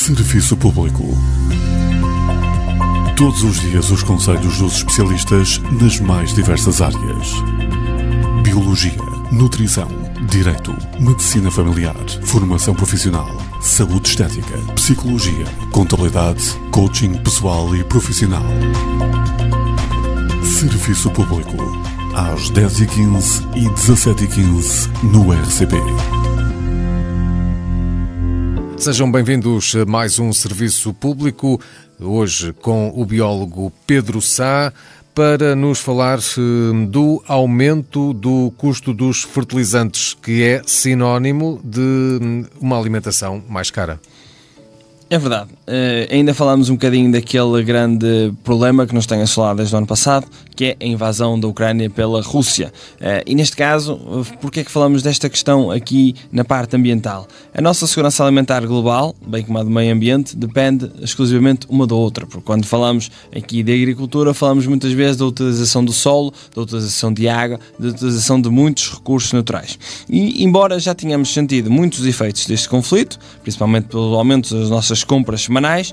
Serviço Público. Todos os dias os conselhos dos especialistas nas mais diversas áreas. Biologia, nutrição, direito, medicina familiar, formação profissional, saúde estética, psicologia, contabilidade, coaching pessoal e profissional. Serviço Público. Às 10h15 e 17h15 no RCP. Sejam bem-vindos a mais um Serviço Público, hoje com o biólogo Pedro Sá, para nos falar do aumento do custo dos fertilizantes, que é sinónimo de uma alimentação mais cara. É verdade. Ainda falámos um bocadinho daquele grande problema que nos tem assolado desde o ano passado, que é a invasão da Ucrânia pela Rússia. E neste caso, porquê é que falamos desta questão aqui na parte ambiental? A nossa segurança alimentar global, bem como a do meio ambiente, depende exclusivamente uma da outra, porque quando falamos aqui de agricultura, falamos muitas vezes da utilização do solo, da utilização de água, da utilização de muitos recursos naturais. E embora já tenhamos sentido muitos efeitos deste conflito, principalmente pelo aumento das nossas compras semanais,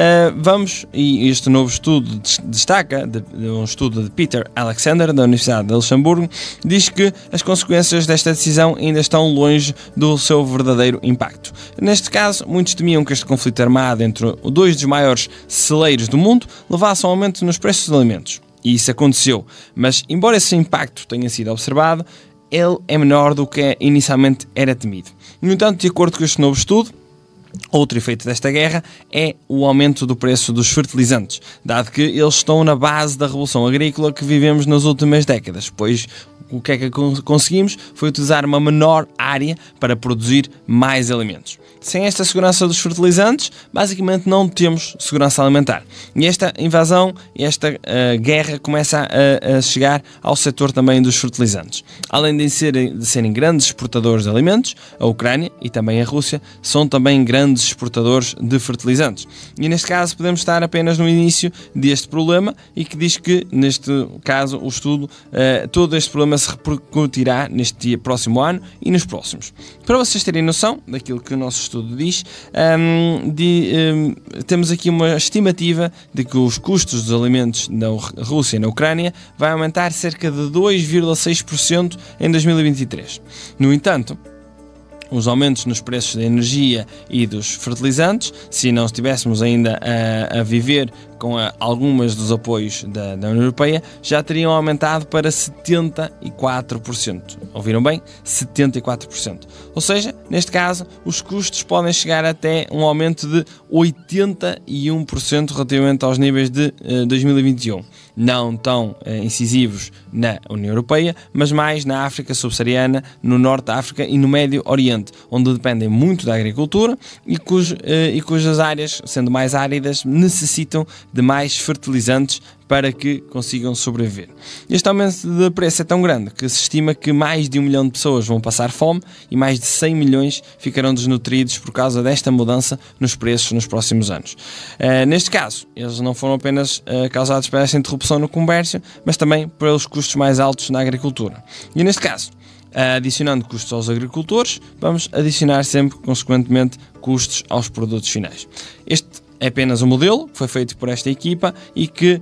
e este novo estudo destaca, um estudo de Peter Alexander, da Universidade de Luxemburgo, diz que as consequências desta decisão ainda estão longe do seu verdadeiro impacto. Neste caso, muitos temiam que este conflito armado entre dois dos maiores celeiros do mundo levasse a um aumento nos preços dos alimentos. E isso aconteceu, mas embora esse impacto tenha sido observado, ele é menor do que inicialmente era temido. No entanto, de acordo com este novo estudo, outro efeito desta guerra é o aumento do preço dos fertilizantes, dado que eles estão na base da revolução agrícola que vivemos nas últimas décadas, pois o que é que conseguimos foi utilizar uma menor área para produzir mais alimentos. Sem esta segurança dos fertilizantes, basicamente não temos segurança alimentar. E esta invasão, esta guerra começa a chegar ao setor também dos fertilizantes. Além de serem grandes exportadores de alimentos, a Ucrânia e também a Rússia são também grandes exportadores de fertilizantes. E neste caso podemos estar apenas no início deste problema e que diz que, neste caso, o estudo, todo este problema se repercutirá neste próximo ano e nos próximos. Para vocês terem noção daquilo que o nosso estudo diz, temos aqui uma estimativa de que os custos dos alimentos na Rússia e na Ucrânia vai aumentar cerca de 2,6% em 2023. No entanto, os aumentos nos preços da energia e dos fertilizantes, se não estivéssemos ainda a viver com algumas dos apoios da União Europeia, já teriam aumentado para 74%. Ouviram bem? 74%. Ou seja, neste caso, os custos podem chegar até um aumento de 81% relativamente aos níveis de 2021. Não tão incisivos na União Europeia, mas mais na África subsaariana, no Norte da África e no Médio Oriente, onde dependem muito da agricultura e cujas áreas, sendo mais áridas, necessitam de mais fertilizantes para que consigam sobreviver. Este aumento de preço é tão grande que se estima que mais de 1 milhão de pessoas vão passar fome e mais de 100 milhões ficarão desnutridos por causa desta mudança nos preços nos próximos anos. Neste caso, eles não foram apenas causados por esta interrupção no comércio, mas também pelos custos mais altos na agricultura. E neste caso, adicionando custos aos agricultores, vamos adicionar sempre, consequentemente, custos aos produtos finais. Este é apenas um modelo que foi feito por esta equipa e que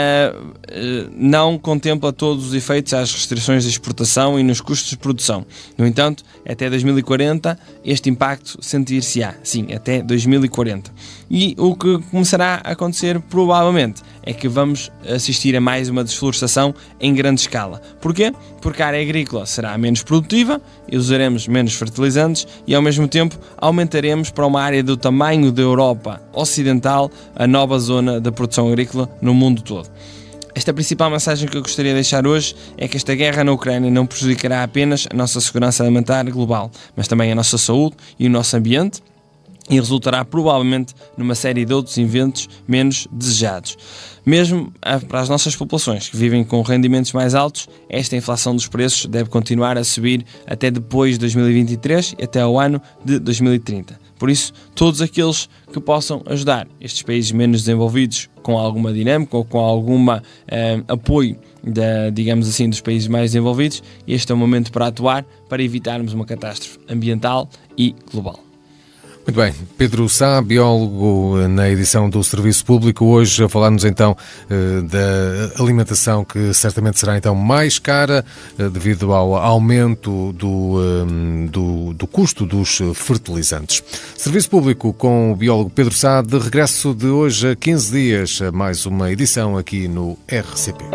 não contempla todos os efeitos às restrições de exportação e nos custos de produção. No entanto, até 2040 este impacto sentir-se-á. Sim, até 2040. E o que começará a acontecer provavelmente é que vamos assistir a mais uma desflorestação em grande escala. Porquê? Porque a área agrícola será menos produtiva, usaremos menos fertilizantes e ao mesmo tempo aumentaremos para uma área do tamanho da Europa Ocidental a nova zona da produção agrícola no mundo todo. Esta principal mensagem que eu gostaria de deixar hoje é que esta guerra na Ucrânia não prejudicará apenas a nossa segurança alimentar global, mas também a nossa saúde e o nosso ambiente, e resultará provavelmente numa série de outros eventos menos desejados. Mesmo para as nossas populações que vivem com rendimentos mais altos, esta inflação dos preços deve continuar a subir até depois de 2023 e até ao ano de 2030. Por isso, todos aqueles que possam ajudar estes países menos desenvolvidos com alguma dinâmica ou com algum apoio, digamos assim, dos países mais desenvolvidos, este é o momento para atuar, para evitarmos uma catástrofe ambiental e global. Muito bem, Pedro Sá, biólogo na edição do Serviço Público, hoje a falar-nos então da alimentação que certamente será então mais cara devido ao aumento do custo dos fertilizantes. Serviço Público com o biólogo Pedro Sá, de regresso de hoje a 15 dias, mais uma edição aqui no RCP.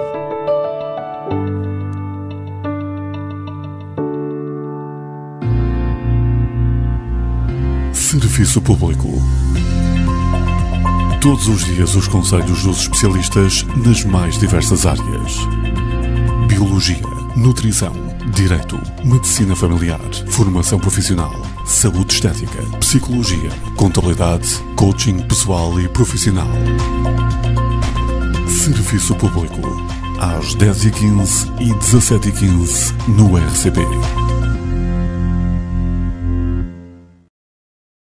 Serviço Público. Todos os dias os conselhos dos especialistas nas mais diversas áreas. Biologia, nutrição, direito, medicina familiar, formação profissional, saúde estética, psicologia, contabilidade, coaching pessoal e profissional. Serviço Público. Às 10h15 e 17h15 no RCP.